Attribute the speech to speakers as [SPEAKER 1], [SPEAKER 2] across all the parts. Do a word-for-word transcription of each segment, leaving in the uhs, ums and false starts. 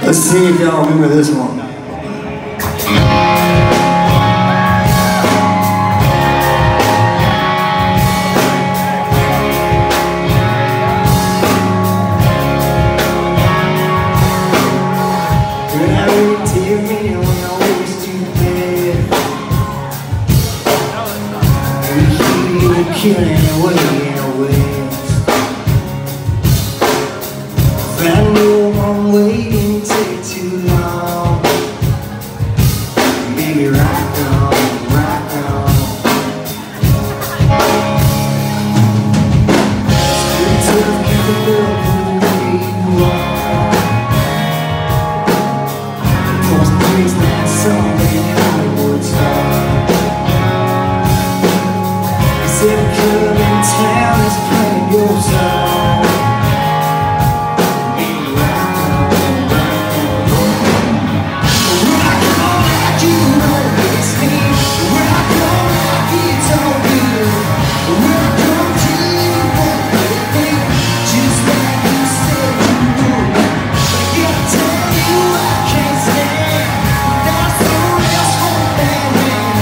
[SPEAKER 1] Let's see if y'all remember this one.
[SPEAKER 2] Killing away in a waste. Found you one waiting take too long. Maybe right on, right on. It's tough keeping up with the way you are. Cause the place that song in Hollywood star. Every club in town is playing your song. Baby, rock on, rock on. Rock on like you know it's me. Rock on like it's all good. Rock on till you want me, just like you said you would. I gotta tell you I can't stand without someone else for that man.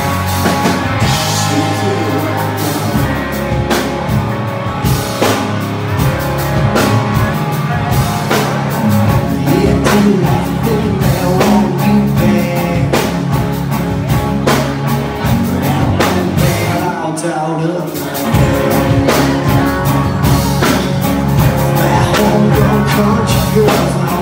[SPEAKER 2] Out of that homegrown country girls.